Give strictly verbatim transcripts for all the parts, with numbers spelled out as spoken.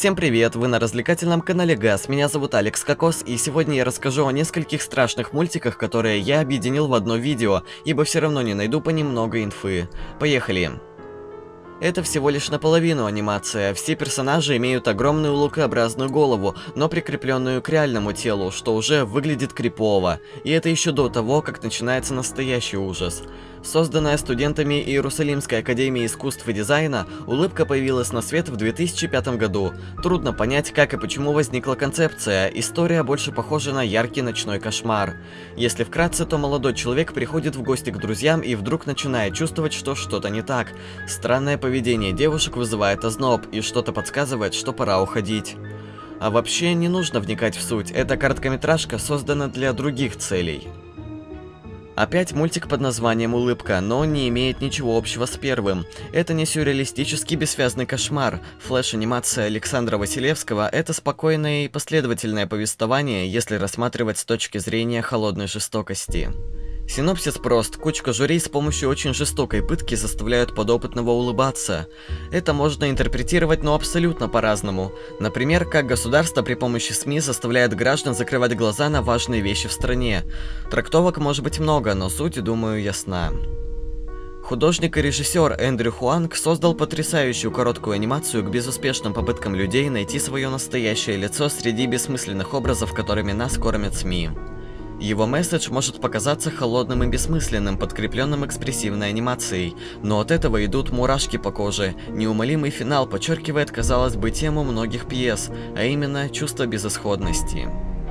Всем привет, вы на развлекательном канале Газ, меня зовут Алекс Кокос, и сегодня я расскажу о нескольких страшных мультиках, которые я объединил в одно видео, ибо все равно не найду по ним много инфы. Поехали! Это всего лишь наполовину анимация, все персонажи имеют огромную лукообразную голову, но прикрепленную к реальному телу, что уже выглядит крипово, и это еще до того, как начинается настоящий ужас. Созданная студентами Иерусалимской академии искусств и дизайна, улыбка появилась на свет в две тысячи пятом году. Трудно понять, как и почему возникла концепция, история больше похожа на яркий ночной кошмар. Если вкратце, то молодой человек приходит в гости к друзьям и вдруг начинает чувствовать, что что-то не так. Странное поведение девушек вызывает озноб, и что-то подсказывает, что пора уходить. А вообще не нужно вникать в суть, эта короткометражка создана для других целей. Опять мультик под названием «Улыбка», но он не имеет ничего общего с первым. Это не сюрреалистический бессвязный кошмар. Флэш-анимация Александра Василевского – это спокойное и последовательное повествование, если рассматривать с точки зрения холодной жестокости. Синопсис прост. Кучка жюри с помощью очень жестокой пытки заставляют подопытного улыбаться. Это можно интерпретировать, но абсолютно по-разному. Например, как государство при помощи СМИ заставляет граждан закрывать глаза на важные вещи в стране. Трактовок может быть много, но суть, думаю, ясна. Художник и режиссер Эндрю Хуанг создал потрясающую короткую анимацию к безуспешным попыткам людей найти свое настоящее лицо среди бессмысленных образов, которыми нас кормят СМИ. Его месседж может показаться холодным и бессмысленным, подкрепленным экспрессивной анимацией, но от этого идут мурашки по коже. Неумолимый финал подчеркивает, казалось бы, тему многих пьес, а именно чувство безысходности.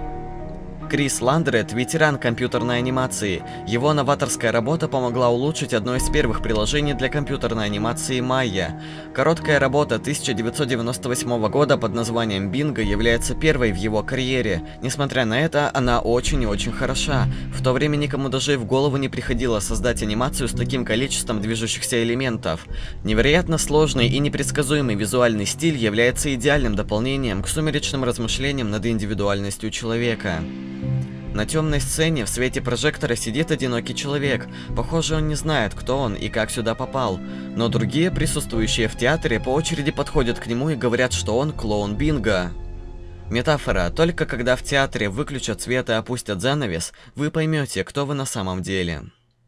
Крис Ландрет – ветеран компьютерной анимации. Его новаторская работа помогла улучшить одно из первых приложений для компьютерной анимации Maya. Короткая работа тысяча девятьсот девяносто восьмого года под названием Bingo является первой в его карьере. Несмотря на это, она очень и очень хороша. В то время никому даже и в голову не приходило создать анимацию с таким количеством движущихся элементов. Невероятно сложный и непредсказуемый визуальный стиль является идеальным дополнением к сумеречным размышлениям над индивидуальностью человека. На темной сцене в свете прожектора сидит одинокий человек. Похоже, он не знает, кто он и как сюда попал. Но другие, присутствующие в театре, по очереди подходят к нему и говорят, что он клоун Бинго. Метафора. Только когда в театре выключат свет и опустят занавес, вы поймете, кто вы на самом деле.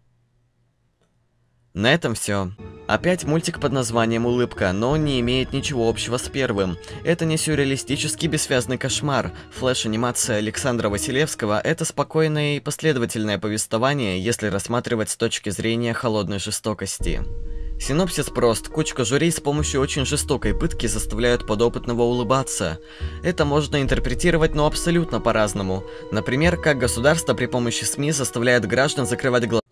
На этом все. Опять мультик под названием «Улыбка», но он не имеет ничего общего с первым. Это не сюрреалистический бессвязный кошмар. Флэш-анимация Александра Василевского – это спокойное и последовательное повествование, если рассматривать с точки зрения холодной жестокости. Синопсис прост. Кучка жюри с помощью очень жестокой пытки заставляют подопытного улыбаться. Это можно интерпретировать, но абсолютно по-разному. Например, как государство при помощи СМИ заставляет граждан закрывать глаза.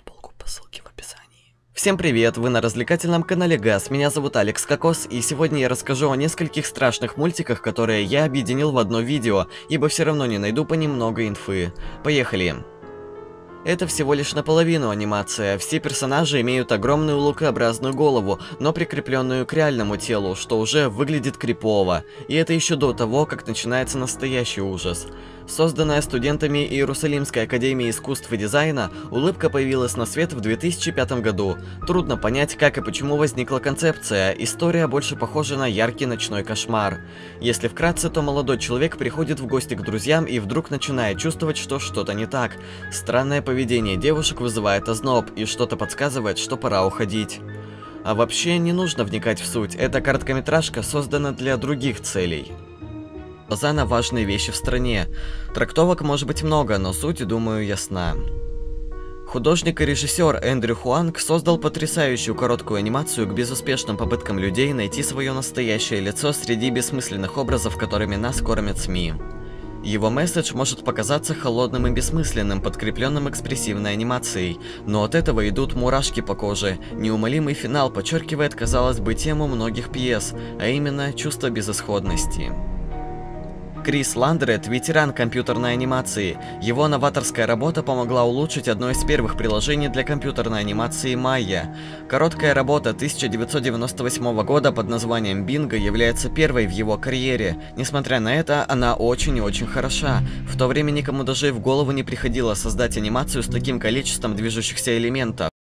Всем привет, вы на развлекательном канале Газ, меня зовут Алекс Кокос, и сегодня я расскажу о нескольких страшных мультиках, которые я объединил в одно видео, ибо все равно не найду по ним много инфы. Поехали! Это всего лишь наполовину анимация, все персонажи имеют огромную лукообразную голову, но прикрепленную к реальному телу, что уже выглядит крипово, и это еще до того, как начинается настоящий ужас. Созданная студентами Иерусалимской академии искусств и дизайна, улыбка появилась на свет в две тысячи пятом году. Трудно понять, как и почему возникла концепция, история больше похожа на яркий ночной кошмар. Если вкратце, то молодой человек приходит в гости к друзьям и вдруг начинает чувствовать, что что-то не так. Странное поведение девушек вызывает озноб, и что-то подсказывает, что пора уходить. А вообще не нужно вникать в суть, эта короткометражка создана для других целей. Глаза на важные вещи в стране. Трактовок может быть много, но суть, думаю, ясна. Художник и режиссер Эндрю Хуанг создал потрясающую короткую анимацию к безуспешным попыткам людей найти свое настоящее лицо среди бессмысленных образов, которыми нас кормят СМИ. Его месседж может показаться холодным и бессмысленным, подкрепленным экспрессивной анимацией, но от этого идут мурашки по коже. Неумолимый финал подчеркивает, казалось бы, тему многих пьес, а именно чувство безысходности. Крис Ландрет – ветеран компьютерной анимации. Его новаторская работа помогла улучшить одно из первых приложений для компьютерной анимации Maya. Короткая работа тысяча девятьсот девяносто восьмого года под названием Bingo является первой в его карьере. Несмотря на это, она очень и очень хороша. В то время никому даже и в голову не приходило создать анимацию с таким количеством движущихся элементов.